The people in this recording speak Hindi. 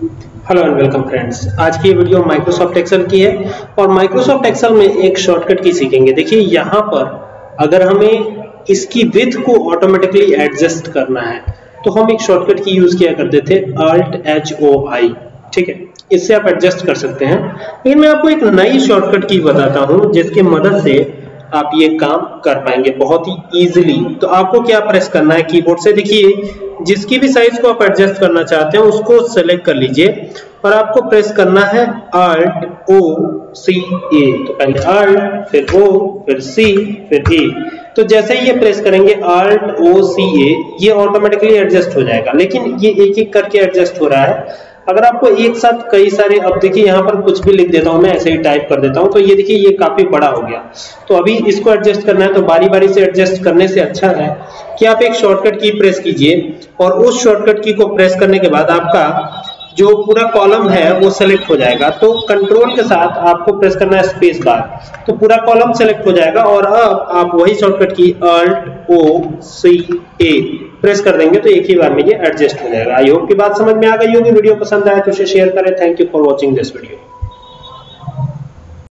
Hello and welcome friends. आज की ये वीडियो माइक्रोसॉफ्ट एक्सेल की है और माइक्रोसॉफ्ट एक्सेल में एक शॉर्टकट की सीखेंगे। देखिए यहाँ पर अगर हमें इसकी विड्थ को ऑटोमेटिकली एडजस्ट करना है तो हम एक शॉर्टकट की यूज किया करते थे Alt+H+O+I। ठीक है, इससे आप एडजस्ट कर सकते हैं। लेकिन मैं आपको एक नई शॉर्टकट की बताता हूँ जिसकी मदद से आप ये काम कर पाएंगे बहुत ही इजीली। तो आपको क्या प्रेस करना है कीबोर्ड से, देखिए जिसकी भी साइज को आप एडजस्ट करना चाहते हैं उसको सेलेक्ट कर लीजिए और आपको प्रेस करना है Alt+O+C+A। तो पहले Alt फिर O फिर C फिर A। तो जैसे ही ये प्रेस करेंगे Alt+O+C+A ये ऑटोमेटिकली एडजस्ट हो जाएगा, लेकिन ये एक एक करके एडजस्ट हो रहा है। अगर आपको एक साथ कई सारे, अब देखिए यहाँ पर कुछ भी लिख देता हूँ मैं, ऐसे ही टाइप कर देता हूँ तो ये देखिए ये काफी बड़ा हो गया। तो अभी इसको एडजस्ट करना है तो बारी बारी से एडजस्ट करने से अच्छा है कि आप एक शॉर्टकट की प्रेस कीजिए और उस शॉर्टकट की को प्रेस करने के बाद आपका जो पूरा कॉलम है वो सेलेक्ट हो जाएगा। तो कंट्रोल के साथ आपको प्रेस करना है स्पेस बार, तो पूरा कॉलम सेलेक्ट हो जाएगा और अब आप वही शॉर्टकट की Alt+O+C+A प्रेस कर देंगे तो एक ही बार में ये एडजस्ट हो जाएगा। आई होप की बात समझ में आ गई होगी। वीडियो पसंद आए तो इसे शेयर करें। Thank you for watching this video.